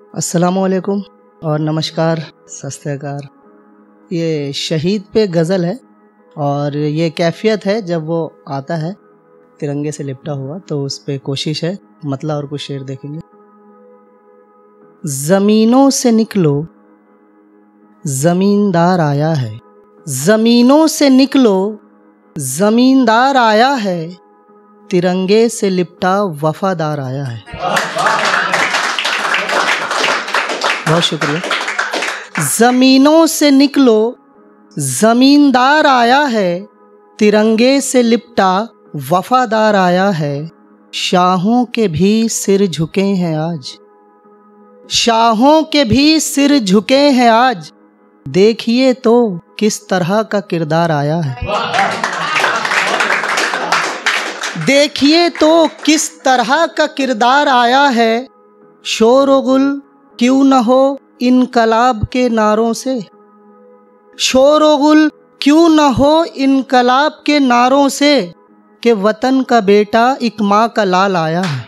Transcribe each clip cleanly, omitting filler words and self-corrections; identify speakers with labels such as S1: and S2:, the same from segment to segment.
S1: अस्सलामुअलैकुम और नमस्कार, सत श्री अकाल। ये शहीद पे गज़ल है और ये कैफियत है जब वो आता है तिरंगे से लिपटा हुआ, तो उस पे कोशिश है। मतलब और कुछ शेर देखेंगे। ज़मीनों से निकलो ज़मींदार आया है, ज़मीनों से निकलो ज़मींदार आया है, तिरंगे से लिपटा वफादार आया है। बहुत शुक्रिया। ज़मीनों से निकलो ज़मींदार आया है, तिरंगे से लिपटा वफादार आया है। शाहों के भी सिर झुके हैं आज, शाहों के भी सिर झुके हैं आज, देखिए तो किस तरह का किरदार आया है। देखिए तो किस तरह का किरदार आया है। शोर-ओ-गुल क्यों न हो इनकलाब के नारों से, शोर-ओ-गुल क्यों न हो इनकलाब के नारों से, कि वतन का बेटा एक माँ का लाल आया है।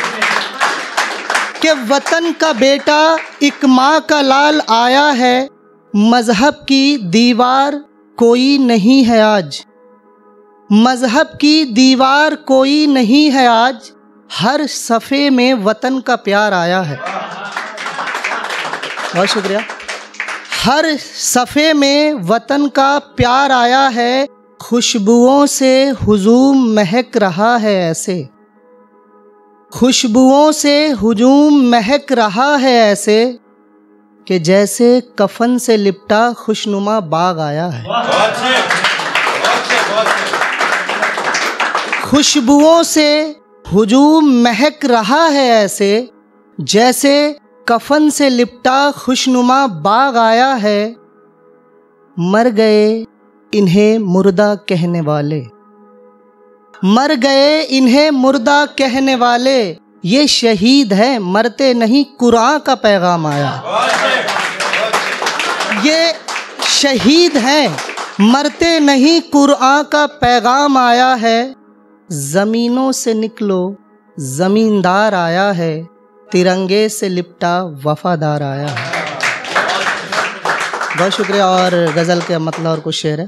S1: कि वतन का बेटा एक माँ का लाल आया है। मजहब की दीवार कोई नहीं है आज, मजहब की दीवार कोई नहीं है आज, हर सफ़े में वतन का प्यार आया है। बहुत शुक्रिया। हर सफ़े में वतन का प्यार आया है। खुशबुओं से हुजूम महक रहा है ऐसे, खुशबुओं से हुजूम महक रहा है ऐसे, कि जैसे कफन से लिपटा खुशनुमा बाग आया है। खुशबुओं से हुजूम महक रहा है ऐसे, जैसे कफन से लिपटा खुशनुमा बाग आया है। मर गए इन्हें मुर्दा कहने वाले, मर गए इन्हें मुर्दा कहने वाले, ये शहीद है मरते नहीं, कुरान का पैगाम आया। ये शहीद हैं मरते नहीं, कुरान का पैगाम आया है। ज़मीनों से निकलो ज़मींदार आया है, तिरंगे से लिपटा वफादार आया है। बहुत शुक्रिया। और गज़ल के मतलब और कुछ शेर है।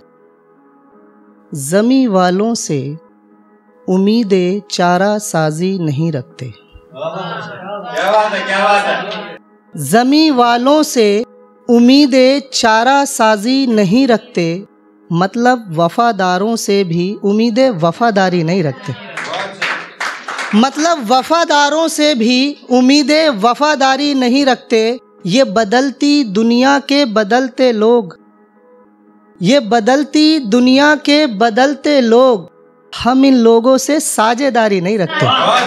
S1: ज़मी वालों से उम्मीदें चारा साजी नहीं रखते,
S2: क्या बात है, क्या बात है।
S1: ज़मी वालों से उम्मीदें चारा साजी नहीं रखते, मतलब वफादारों से भी उम्मीदें वफादारी नहीं रखते। मतलब वफादारों से भी उम्मीदें वफादारी नहीं रखते। ये बदलती दुनिया के बदलते लोग, ये बदलती दुनिया के बदलते लोग, हम इन लोगों से साझेदारी नहीं रखते।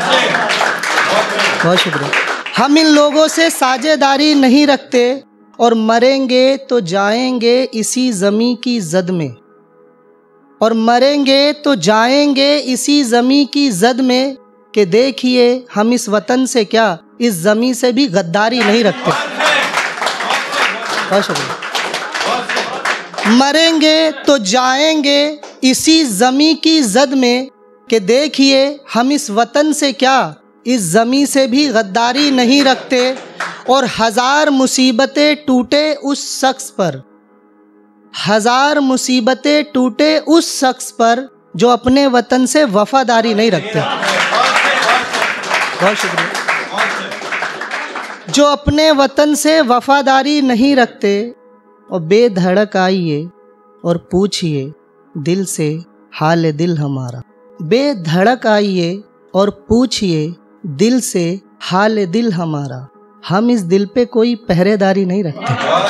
S1: बहुत शुक्रिया। हम इन लोगों से साझेदारी नहीं रखते, और मरेंगे तो जाएंगे इसी ज़मी की ज़द में, और मरेंगे तो जाएंगे इसी ज़मी की ज़द में, कि देखिए हम इस वतन से क्या इस ज़मी से भी गद्दारी नहीं रखते। बहुत शुक्रिया। मरेंगे तो जाएंगे इसी ज़मी की ज़द में, कि देखिए हम इस वतन से क्या इस ज़मी से भी गद्दारी नहीं रखते। और हज़ार मुसीबतें टूटे उस शख्स पर, हज़ार मुसीबतें टूटे उस शख्स पर, जो अपने वतन से वफादारी नहीं रखते। बहुत शुक्रिया। जो अपने वतन से वफादारी नहीं रखते, और बेधड़क आइए और पूछिए दिल से हाल दिल हमारा। बेधड़क आइए और पूछिए दिल से हाल दिल हमारा, हम इस दिल पे कोई पहरेदारी नहीं रखते।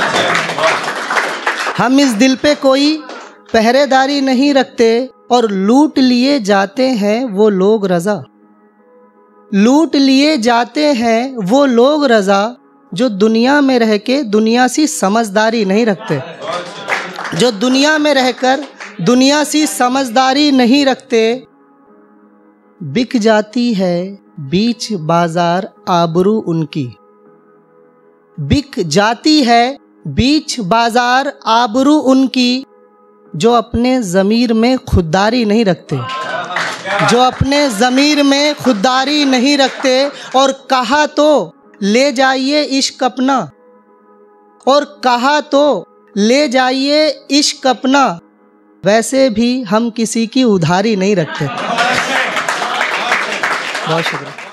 S1: हम इस दिल पे कोई पहरेदारी नहीं रखते, और लूट लिए जाते हैं वो लोग रज़ा, लूट लिए जाते हैं वो लोग रज़ा, जो दुनिया में रह के दुनिया सी समझदारी नहीं रखते, जो दुनिया में रहकर दुनिया सी समझदारी नहीं रखते। बिक जाती है बीच बाजार आबरू उनकी, बिक जाती है बीच बाजार आबरू उनकी, जो अपने ज़मीर में खुददारी नहीं रखते, जो अपने ज़मीर में खुददारी नहीं रखते। और कहा तो ले जाइए इश्क अपना, और कहा तो ले जाइए इश्क अपना, वैसे भी हम किसी की उधारी नहीं रखते। बहुत शुक्रिया।